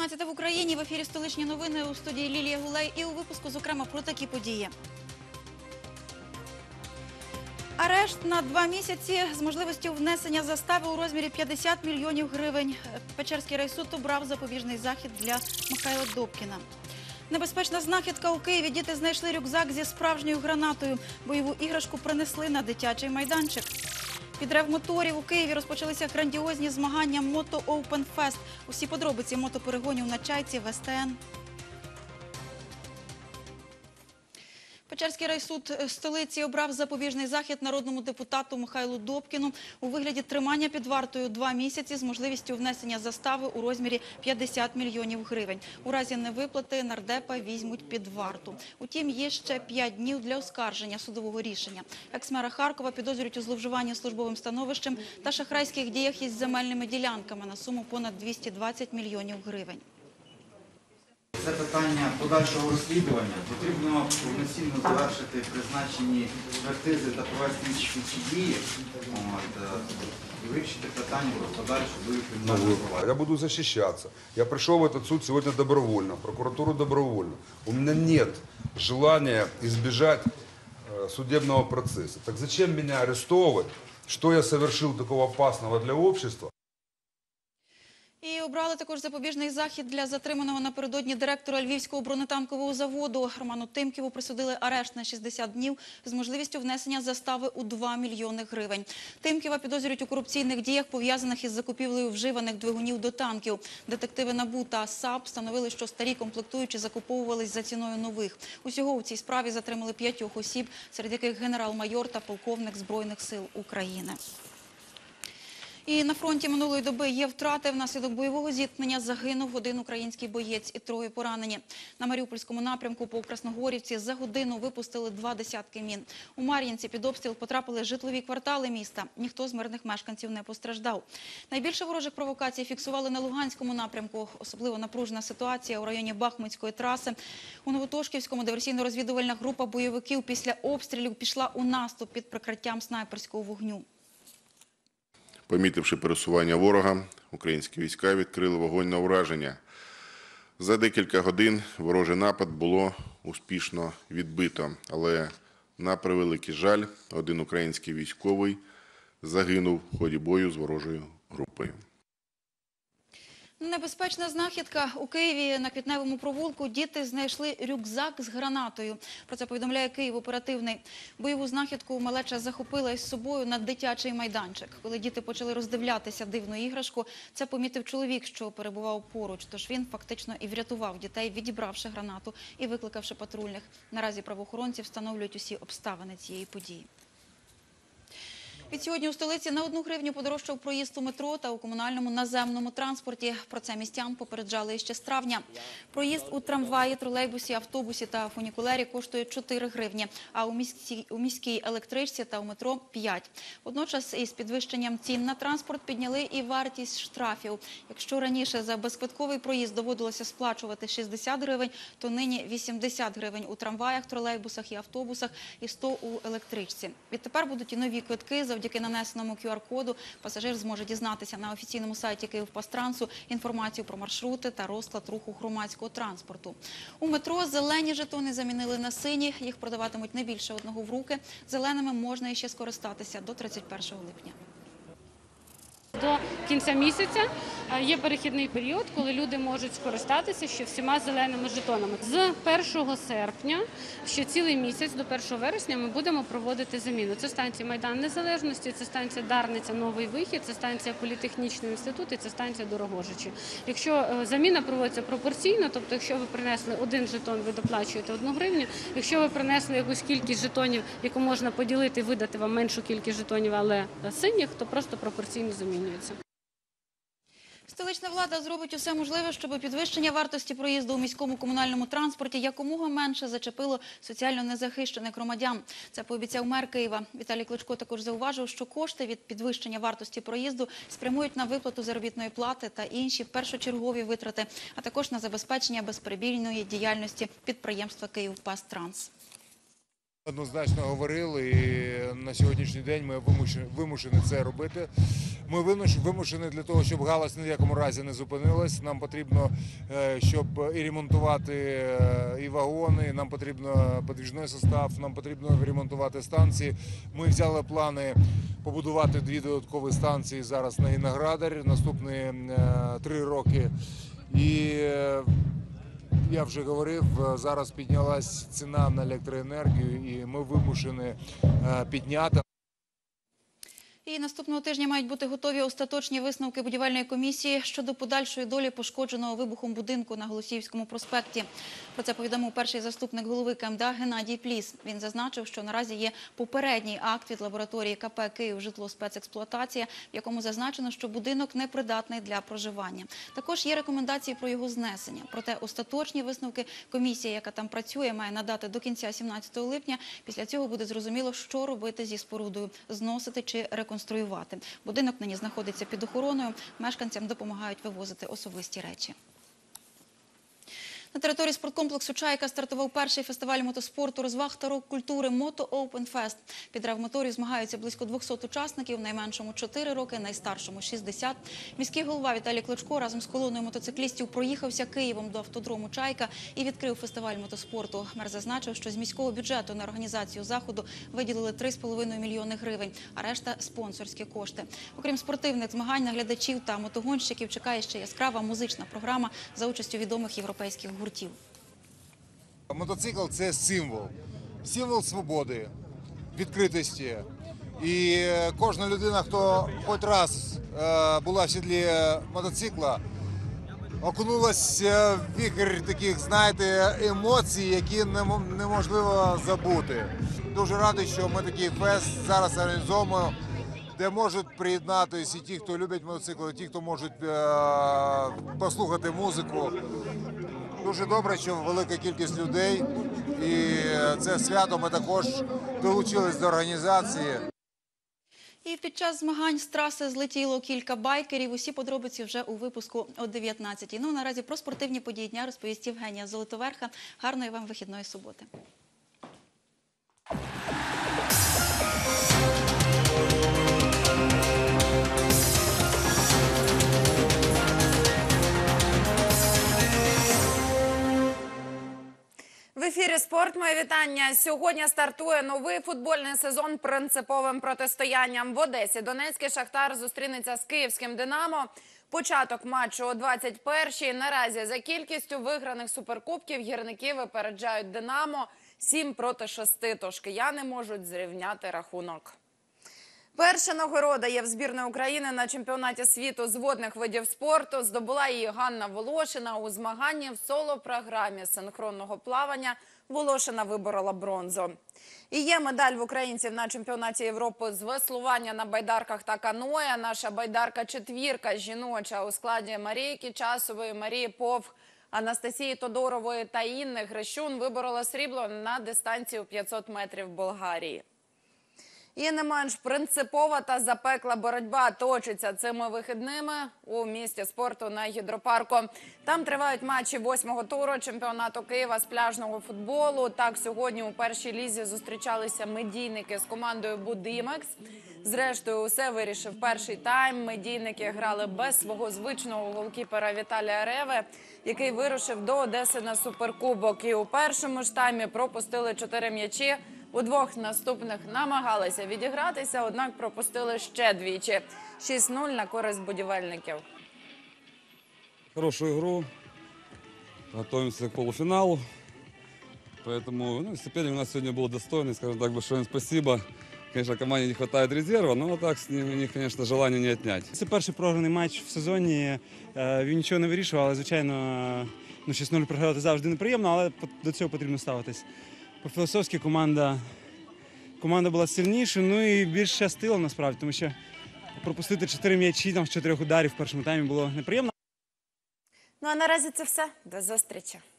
17 в Україні. В ефірі «Столичні новини», у студії Лілія Гулей. І у випуску, зокрема, про такі події. Арешт на 2 місяці з можливістю внесення застави у розмірі 50 мільйонів гривень. Печерський райсуд обрав запобіжний захід для Михайла Добкіна. Небезпечна знахідка у Києві. Діти знайшли рюкзак зі справжньою гранатою. Бойову іграшку принесли на дитячий майданчик. Під рев моторів у Києві розпочалися грандіозні змагання «Мото Оупен Фест». Усі подробиці мотоперегонів на Чайці в СТН. Печерський райсуд столиці обрав запобіжний захід народному депутату Михайлу Добкіну у вигляді тримання під вартою 2 місяці з можливістю внесення застави у розмірі 50 мільйонів гривень. У разі невиплати нардепа візьмуть під варту. Утім, є ще 5 днів для оскарження судового рішення. Екс-мера Харкова підозрюють у зловживанні службовим становищем та шахрайських діях із земельними ділянками на суму понад 220 мільйонів гривень. Це питання подальшого розслідування. Потрібно повноцінно завершити призначені експертизи та провести інші дії і вивчити питання про подальшу кримінальну провадження. Я буду защищаться. Я пришел в этот суд сегодня добровольно, в прокуратуру добровольно. У меня нет желания избежать судебного процесса. Так зачем меня арестовывать? Что я совершил такого опасного для общества? І обрали також запобіжний захід для затриманого напередодні директора Львівського бронетанкового заводу. Роману Тимківу присудили арешт на 60 днів з можливістю внесення застави у 2 мільйони гривень. Тимківа підозрюють у корупційних діях, пов'язаних із закупівлею вживаних двигунів до танків. Детективи НАБУ та САП встановили, що старі комплектуючі закуповувались за ціною нових. Усього у цій справі затримали 5 осіб, серед яких генерал-майор та полковник Збройних сил України. І на фронті минулої доби є втрати. Внаслідок бойового зіткнення загинув один український боєць і 3 поранені. На Маріупольському напрямку по Красногорівці за годину випустили 2 десятки мін. У Мар'їнці під обстріл потрапили житлові квартали міста. Ніхто з мирних мешканців не постраждав. Найбільше ворожих провокацій фіксували на Луганському напрямку. Особливо напружена ситуація у районі Бахмутської траси. У Новотошківському диверсійно-розвідувальна група бойовиків після обстрілів пішла у наступ під прикриттям снайперського вогню. Помітивши пересування ворога, українські війська відкрили вогонь на ураження. За декілька годин ворожий напад було успішно відбито, але на превеликий жаль, один український військовий загинув в ході бою з ворожою групою. Небезпечна знахідка. У Києві на Квітневому провулку діти знайшли рюкзак з гранатою. Про це повідомляє Київ оперативний. Бойову знахідку малеча захопила із собою на дитячий майданчик. Коли діти почали роздивлятися дивну іграшку, це помітив чоловік, що перебував поруч. Тож він фактично і врятував дітей, відібравши гранату і викликавши патрульних. Наразі правоохоронці встановлюють усі обставини цієї події. Відсьогодні у столиці на 1 гривню подорожчав проїзд у метро та у комунальному наземному транспорті. Про це містян попереджали ще з травня. Проїзд у трамваї, тролейбусі, автобусі та фунікулері коштує 4 гривні, а у міській електричці та у метро – 5. Водночас із підвищенням цін на транспорт підняли і вартість штрафів. Якщо раніше за безквитковий проїзд доводилося сплачувати 60 гривень, то нині 80 гривень у трамваях, тролейбусах і автобусах і 100 у електричці. Відтепер будуть і нові квитки. Завдяки нанесеному QR-коду пасажир зможе дізнатися на офіційному сайті Київпастрансу інформацію про маршрути та розклад руху громадського транспорту. У метро зелені жетони замінили на сині. Їх продаватимуть не більше 1 в руки. Зеленими можна іще скористатися до 31 липня. До кінця місяця є перехідний період, коли люди можуть скористатися ще всіма зеленими жетонами. З 1 серпня, ще цілий місяць, до 1 вересня, ми будемо проводити заміну. Це станція Майдан Незалежності, це станція Дарниця, Новий Вихід, це станція Політехнічний інститут і це станція Дорогожичі. Якщо заміна проводиться пропорційно, тобто якщо ви принесли 1 жетон, ви доплачуєте 1 гривню. Якщо ви принесли якусь кількість жетонів, яку можна поділити і видати вам меншу кількість жетонів, але синіх, то просто пропорційно замінюється. Столична влада зробить усе можливе, щоб підвищення вартості проїзду у міському комунальному транспорті якомога менше зачепило соціально незахищених громадян. Це пообіцяв мер Києва. Віталій Кличко також зауважив, що кошти від підвищення вартості проїзду спрямують на виплату заробітної плати та інші першочергові витрати, а також на забезпечення безперебійної діяльності підприємства «Київпастранс». Однозначно говорили, і на сьогоднішній день ми вимушені це робити. Ми вимушені для того, щоб галузь ні в якому разі не зупинилась. Нам потрібно, щоб і ремонтувати і вагони, нам потрібно подвижний состав, нам потрібно ремонтувати станції. Ми взяли плани побудувати 2 додаткові станції зараз на Виноградарі, наступні 3 роки. І я вже говорив, зараз піднялась ціна на електроенергію і ми вимушені підняти. І наступного тижня мають бути готові остаточні висновки будівельної комісії щодо подальшої долі пошкодженого вибухом будинку на Голосіївському проспекті. Про це повідомив перший заступник голови КМДА Геннадій Пліс. Він зазначив, що наразі є попередній акт від лабораторії КП «Київжитлоспецексплуатація», в якому зазначено, що будинок непридатний для проживання. Також є рекомендації про його знесення. Проте остаточні висновки комісія, яка там працює, має надати до кінця 17 липня. Після цього буде зрозуміло, що робити зі спорудою – зносити чи реконструювати. Будинок нині знаходиться під охороною. Мешканцям допомагають вивозити особисті речі. На території спорткомплексу «Чайка» стартував перший фестиваль мотоспорту, розваг та рок-культури «Мото Оупен Фест». Під ревмоторі змагаються близько 200 учасників, найменшому – 4 роки, найстаршому – 60. Міський голова Віталій Кличко разом з колоною мотоциклістів проїхався Києвом до автодрому «Чайка» і відкрив фестиваль мотоспорту. Мер зазначив, що з міського бюджету на організацію заходу виділили 3,5 мільйони гривень, а решта – спонсорські кошти. Окрім спортивних змагань, на глядачів та мотогонщиків чекає ще яскрава музична програма за участю відомих європейських гуртів. Мотоцикл – це символ. Символ свободи, відкритості. І кожна людина, хто хоч раз була в сідлі мотоцикла, окунулася в вихор таких, знаєте, емоцій, які неможливо забути. Дуже радий, що ми такий фест зараз організовуємо, де можуть приєднатися і ті, хто любить мотоцикли, і ті, хто можуть послухати музику. Дуже добре, що велика кількість людей, і це свято ми також долучились до організації. І під час змагань з траси злетіло кілька байкерів. Усі подробиці вже у випуску о 19-й. Ну, наразі про спортивні події дня розповість Євгенія Золотоверха. Гарної вам вихідної суботи. В ефірі «Спорт». Моє вітання. Сьогодні стартує новий футбольний сезон принциповим протистоянням. В Одесі донецький «Шахтар» зустрінеться з київським «Динамо». Початок матчу о 21-й. Наразі за кількістю виграних суперкубків гірники випереджають «Динамо» 7-6, тож кияни можуть зрівняти рахунок. Перша нагорода є в збірної України на чемпіонаті світу з водних видів спорту. Здобула її Ганна Волошина. У змаганні в соло-програмі синхронного плавання Волошина виборола бронзу. І є медаль в українців на чемпіонаті Європи з веслування на байдарках та каное. Наша байдарка-четвірка жіноча у складі Марії Кічасової, Марії Повх, Анастасії Тодорової та Інни Грищун виборола срібло на дистанції у 500 метрів Болгарії. І не менш принципова та запекла боротьба точиться цими вихідними у місті спорту на Гідропарку. Там тривають матчі 8-го туру чемпіонату Києва з пляжного футболу. Так, сьогодні у першій лізі зустрічалися медійники з командою «Будимекс». Зрештою, усе вирішив перший тайм. Медійники грали без свого звичного голкіпера Віталія Реви, який вирушив до Одеси на суперкубок. І у першому ж таймі пропустили 4 м'ячі. У двох наступних намагалися відігратися, однак пропустили ще двічі. 6-0 на користь будівельників. Хорошую игру. Готовимся к полуфиналу. Поэтому соперник у нас сегодня был достойный. Скажем так, большое им спасибо. Конечно, команде не хватает резерва, но так с ним, у них, конечно, желания не отнять. Це перший програний матч в сезоні. Він нічого не вирішував, але, звичайно, 6-0 програвати завжди неприємно, але до цього потрібно ставитись. По-філософськи команда була сильніша, ну і більш щастила насправді, тому що пропустити 4 м'ячі з 4 ударів в першому таймі було неприємно. Ну а наразі це все. До зустрічі.